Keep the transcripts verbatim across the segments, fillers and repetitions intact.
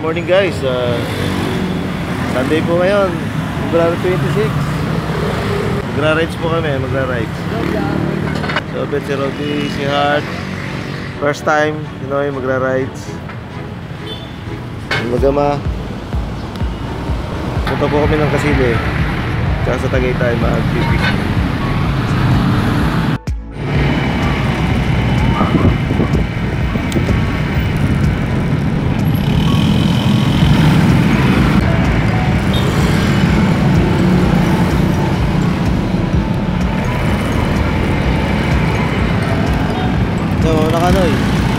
morning guys, uh, Sunday po ngayon, February twenty-six. Magra-rides po kami, magra-rides. So, bet si Robbie, si Hart, first time, you know, magra-rides. Magama. Punta po kami ng Kasili, tsaka sa Tagaytay, mag-pipik. So, nakanoy.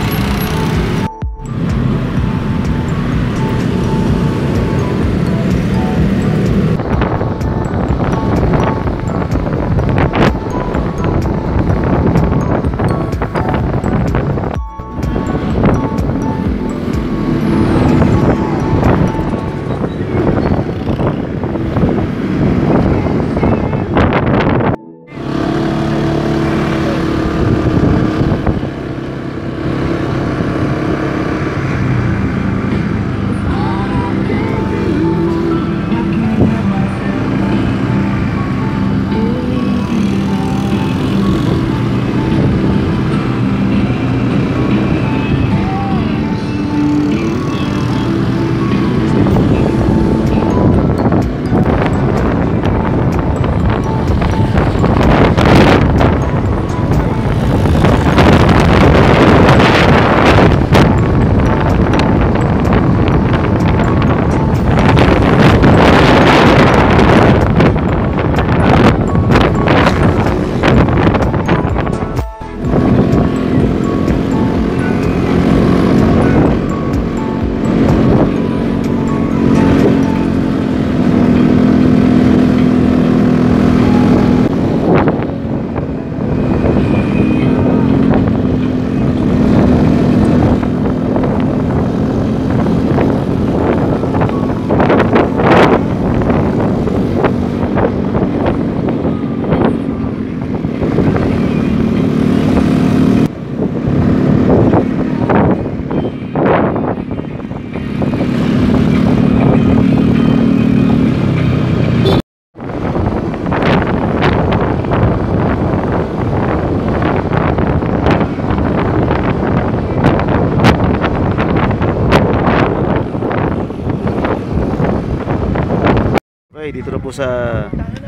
Okay, dito na po sa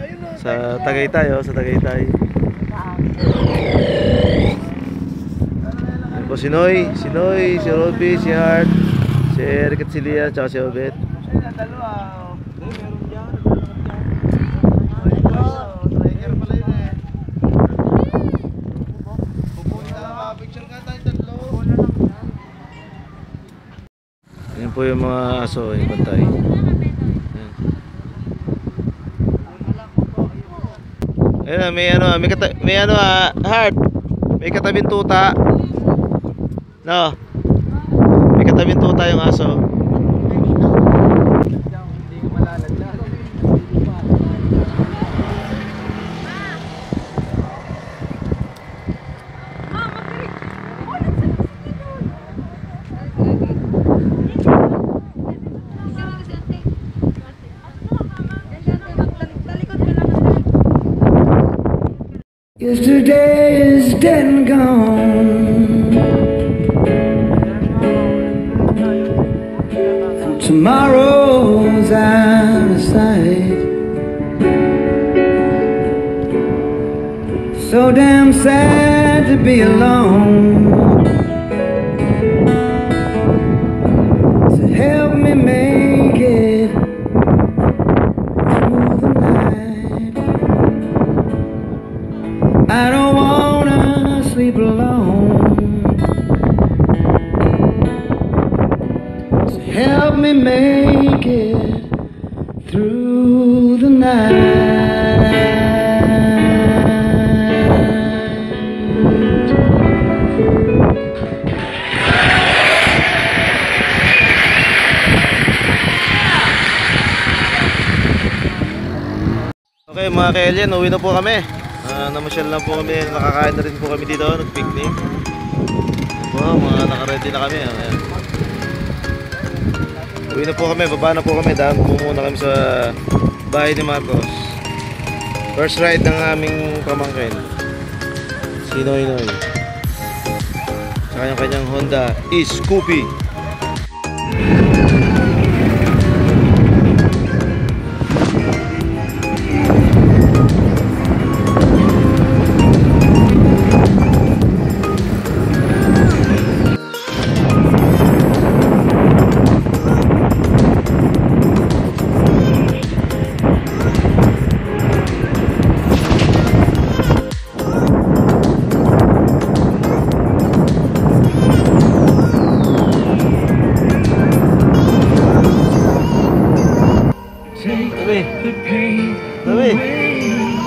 sa Tagaytay, oh, sa Tagaytay. Yan po si Noy, si Noy, si Robbie, si Hart, si Eric at si Lia, tsaka si Obet. Yan po yung mga aso, yung bantay. Ayun, may ano, may kata, may ano ah, Heart. May katabing tuta. No. May katabing tuta yung aso. Yesterday is dead and gone, and tomorrow's out of sight. So damn sad to be alone. So help me make it through the night. I don't wanna sleep alone. So help me make it through the night. Okay mga ka-alien, uwi na po kami. Uh, namasyal lang po kami, nakakain na rin po kami dito, nag-picnic. Po, mga naka-ready na kami. Ayan. Uwi na po kami, baba na po kami. Daan po muna kami sa bahay ni Marcos. First ride ng aming pamangkin, si Noy Noy. Sa kanyang kanyang Honda Scoopy. Tabi. Tabi.